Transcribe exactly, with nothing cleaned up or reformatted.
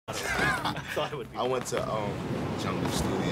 I thought it would be. I went to um Jungle Studio.